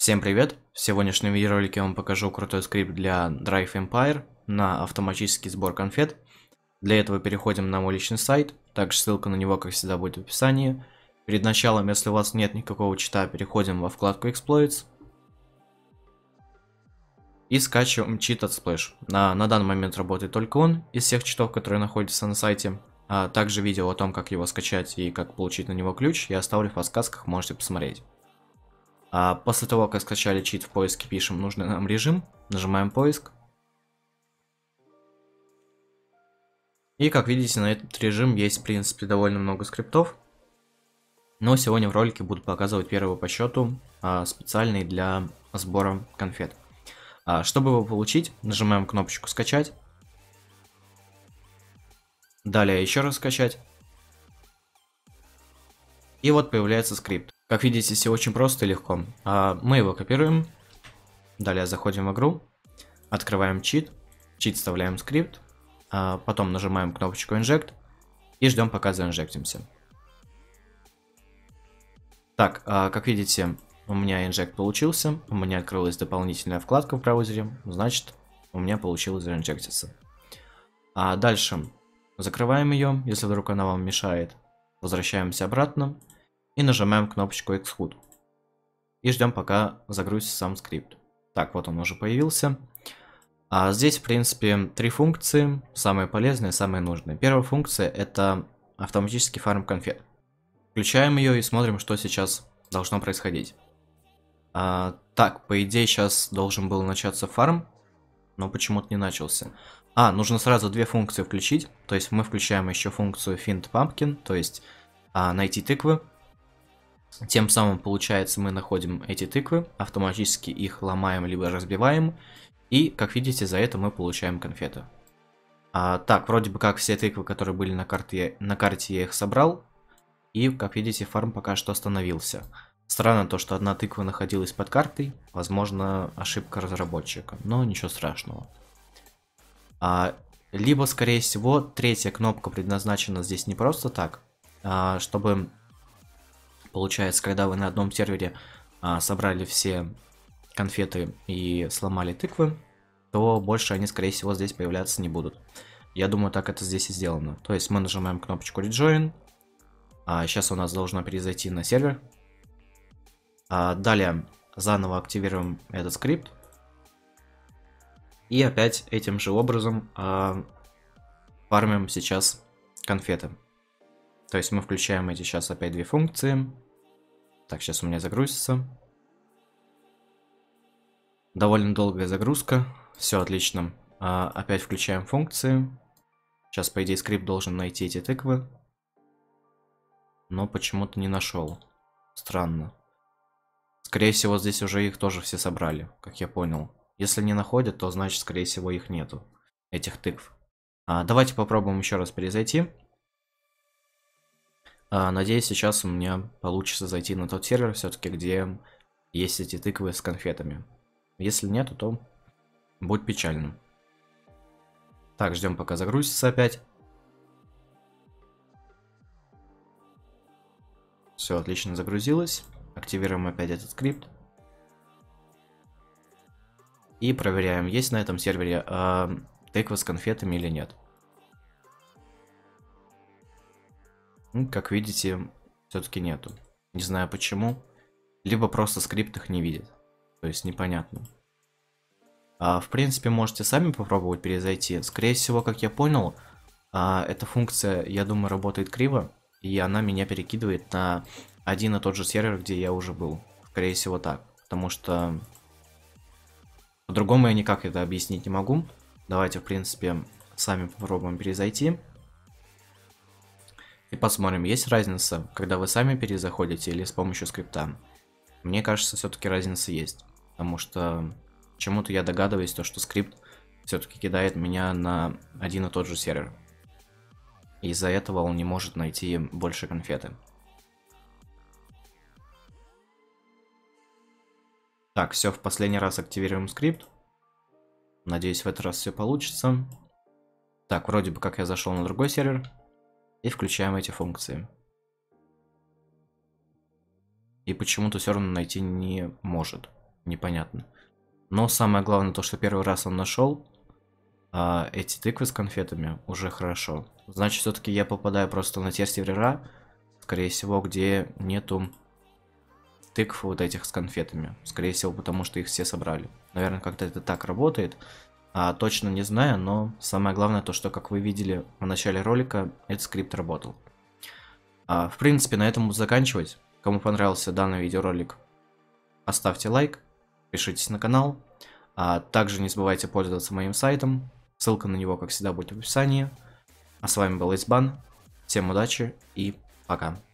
Всем привет! В сегодняшнем видеоролике я вам покажу крутой скрипт для Drive Empire на автоматический сбор конфет. Для этого переходим на мой личный сайт, также ссылка на него, как всегда, будет в описании. Перед началом, если у вас нет никакого чита, переходим во вкладку Exploits и скачиваем чит от Splash. На данный момент работает только он из всех читов, которые находятся на сайте. А также видео о том, как его скачать и как получить на него ключ, я оставлю в подсказках, можете посмотреть. После того, как скачали чит, в поиске пишем нужный нам режим, нажимаем поиск. И как видите, на этот режим есть, в принципе, довольно много скриптов. Но сегодня в ролике буду показывать первый по счету, специальный для сбора конфет. Чтобы его получить, нажимаем кнопочку «Скачать». Далее еще раз «Скачать». И вот появляется скрипт. Как видите, все очень просто и легко. Мы его копируем. Далее заходим в игру. Открываем чит. Чит вставляем в скрипт. Потом нажимаем кнопочку Inject. И ждем, пока заинжектимся. Так, как видите, у меня инжект получился. У меня открылась дополнительная вкладка в браузере. Значит, у меня получилось заинжектиться. Дальше закрываем ее, если вдруг она вам мешает. Возвращаемся обратно. И нажимаем кнопочку Execute. И ждем, пока загрузится сам скрипт. Так, вот он уже появился. Здесь, в принципе, три функции. Самые полезные, самые нужные. Первая функция — это автоматический фарм конфет. Включаем ее и смотрим, что сейчас должно происходить. Так, по идее, сейчас должен был начаться фарм, но почему-то не начался. Нужно сразу две функции включить. То есть мы включаем еще функцию Find Pumpkin, то есть найти тыквы. Тем самым, получается, мы находим эти тыквы, автоматически их ломаем либо разбиваем, и, как видите, за это мы получаем конфеты. Так, вроде бы как все тыквы, которые были на карте, я их собрал, и, как видите, фарм пока что остановился. Странно то, что одна тыква находилась под картой, возможно, ошибка разработчика, но ничего страшного. Либо, скорее всего, третья кнопка предназначена здесь не просто так, чтобы... Получается, когда вы на одном сервере собрали все конфеты и сломали тыквы, то больше они, скорее всего, здесь появляться не будут. Я думаю, так это здесь и сделано. То есть мы нажимаем кнопочку Rejoin. Сейчас у нас должно перезайти на сервер. Далее заново активируем этот скрипт. И опять этим же образом фармим сейчас конфеты. То есть мы включаем эти сейчас опять две функции. Так, сейчас у меня загрузится. Довольно долгая загрузка. Все отлично. Опять включаем функции. Сейчас, по идее, скрипт должен найти эти тыквы. Но почему-то не нашел. Странно. Скорее всего, здесь уже их тоже все собрали, как я понял. Если не находят, то значит, скорее всего, их нету. Этих тыкв. Давайте попробуем еще раз перезайти. Надеюсь, сейчас у меня получится зайти на тот сервер, все-таки, где есть эти тыквы с конфетами. Если нету, то будет печально. Так, ждем, пока загрузится опять. Все отлично загрузилось. Активируем опять этот скрипт. И проверяем, есть на этом сервере тыквы с конфетами или нет. Как видите, все-таки нету. Не знаю почему. Либо просто скрипт их не видит. То есть непонятно. В принципе, можете сами попробовать перезайти. Скорее всего, как я понял, эта функция, я думаю, работает криво. И она меня перекидывает на один и тот же сервер, где я уже был. Скорее всего так. Потому что по-другому я никак это объяснить не могу. Давайте, в принципе, сами попробуем перезайти. И посмотрим, есть разница, когда вы сами перезаходите или с помощью скрипта. Мне кажется, все-таки разница есть. Потому что почему-то я догадываюсь, что скрипт все-таки кидает меня на один и тот же сервер. Из-за этого он не может найти больше конфеты. Так, все, в последний раз активируем скрипт. Надеюсь, в этот раз все получится. Так, вроде бы как я зашел на другой сервер. И включаем эти функции. И почему-то все равно найти не может. непонятно. Но самое главное то, что первый раз он нашел эти тыквы с конфетами, уже хорошо. Значит, все-таки я попадаю просто на те сервера, скорее всего, где нету тыкв вот этих с конфетами. Скорее всего, потому что их все собрали. Наверное, как-то это так работает. Точно не знаю, но самое главное то, что, как вы видели в начале ролика, этот скрипт работал. В принципе, на этом буду заканчивать. Кому понравился данный видеоролик, оставьте лайк, подпишитесь на канал. Также не забывайте пользоваться моим сайтом. Ссылка на него, как всегда, будет в описании. А с вами был Избан. Всем удачи и пока.